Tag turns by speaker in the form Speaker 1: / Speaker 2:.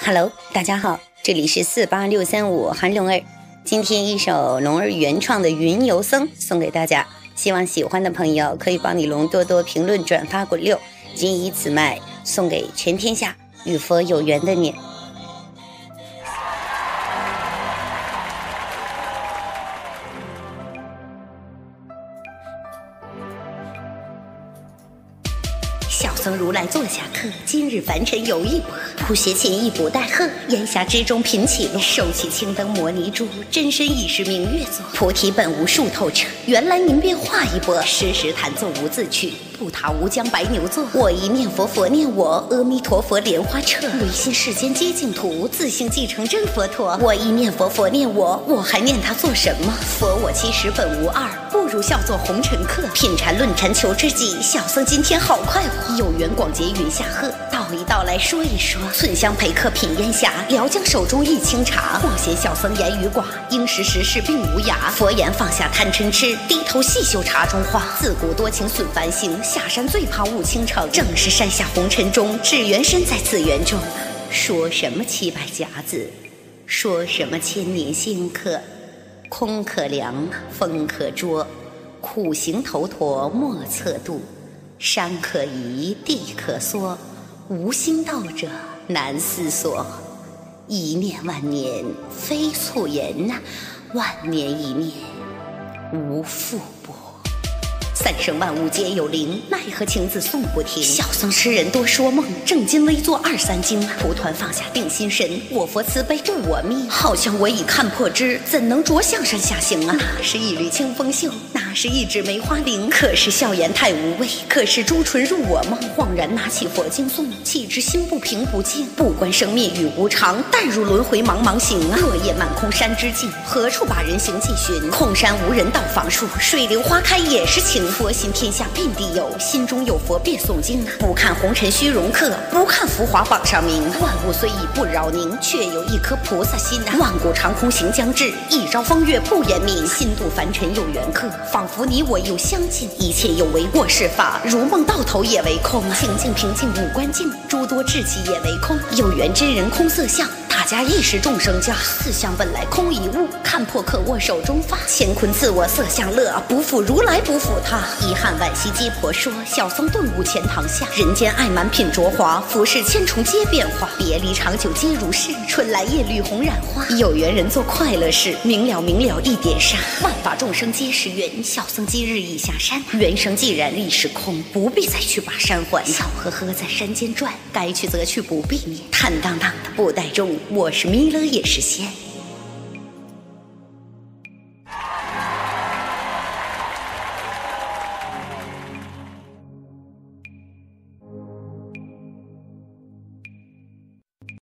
Speaker 1: Hello， 大家好，这里是48635韩龙儿。今天一首龙儿原创的《云游僧》送给大家，希望喜欢的朋友可以帮你龙多多评论、转发、滚溜，仅以此卖，送给全天下与佛有缘的你。小僧如来坐下客，今日凡尘有一波。普贤琴一补带鹤，烟霞之中频起落。手起青灯摩尼珠，真身已是明月座。菩提本无树透彻，原来您便画一波。时时弹奏无字曲，不踏无疆白牛座。我一念佛，佛念我，阿弥陀佛莲花彻。唯心世间皆净土，自性即成真佛陀。我一念佛，佛念我，我还念他做什么？佛我其实本无二，不如笑作红尘客。品禅论禅求知己，小僧今天好快活。有缘广结云下鹤，道一道来说一说。寸香陪客品烟霞，聊将手中一清茶。或嫌小僧言语寡，应识时事并无涯。佛言放下贪嗔痴，低头细嗅茶中花。自古多情损繁星，下山最怕误倾城。正是山下红尘中，只缘身在此园中。说什么700甲子，说什么千年仙客。空可量，风可捉，苦行头陀莫测度。山可移，地可缩，无心道者难思索。一念万年非蹙言，万年一念无复拨。三生万物皆有灵，奈何情字诵不停。小僧痴人多说梦，正襟危坐2、3经。蒲团放下定心神，我佛慈悲度我命。好像我已看破之，怎能着相山下行啊？那是一缕清风袖，那是一指梅花翎。可是笑颜太无味，可是朱唇入我梦。恍然拿起佛经诵，岂知心不平不静。不关生灭与无常，淡入轮回茫茫行啊。落叶满空山之境，何处把人行迹寻？空山无人道访树，水流花开也是情。佛心天下遍地有，心中有佛便诵经。不看红尘虚荣客，不看浮华榜上名。万物虽已不扰宁，却有一颗菩萨心。万古长空行将至，一朝风月不言明。心度凡尘有缘客，仿佛你我又相近。一切有为过是法，如梦到头也为空。清净平静无关境，诸多志气也为空。有缘真人空色相，大家亦是众生家。四相本来空一物，看破可握手中发。乾坤自我色相乐，不负如来不负他。遗憾惋惜皆婆说，小僧顿悟钱塘下。人间爱满品浊华，浮世千重皆变化。别离长久皆如是，春来叶绿红染花。有缘人做快乐事，明了明了一点纱。万法众生皆是缘，小僧今日已下山。缘生既然历史空，不必再去把山还。笑呵呵在山间转，该去则去不必念。坦荡荡的布袋中，我是弥勒也是仙。